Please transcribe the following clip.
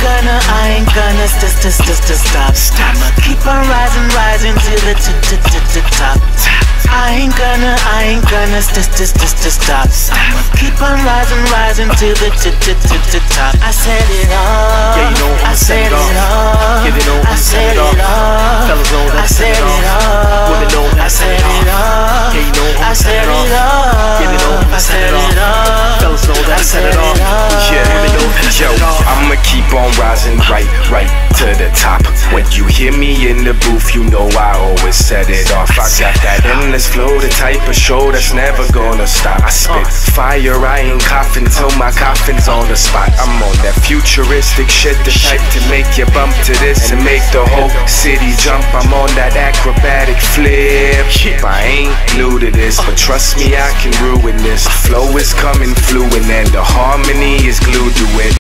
ain't gonna stop. I'ma keep on rising to the top. I ain't gonna stop. I'ma keep on rising to the top. I said it all. Yeah, you know I said it all. Yeah, they know I said it all. Fellas know that I said it all. Women know that I said it all. Yeah, you know I said it all. Yeah, they know I said it all. Fellas know that I said it all. Yeah, women know that I said it all. I'ma keep on rising right to the top. When you hear me in the booth, you know I always set it off. I got that endless flow, the type of show that's never gonna stop. I spit fire, I ain't coughing till my coffin's on the spot. I'm on that futuristic shit, the type to make you bump to this and make the whole city jump. I'm on that acrobatic flip. I ain't new to this, but trust me, I can ruin this. Flow is coming fluent and the harmony is glued to it.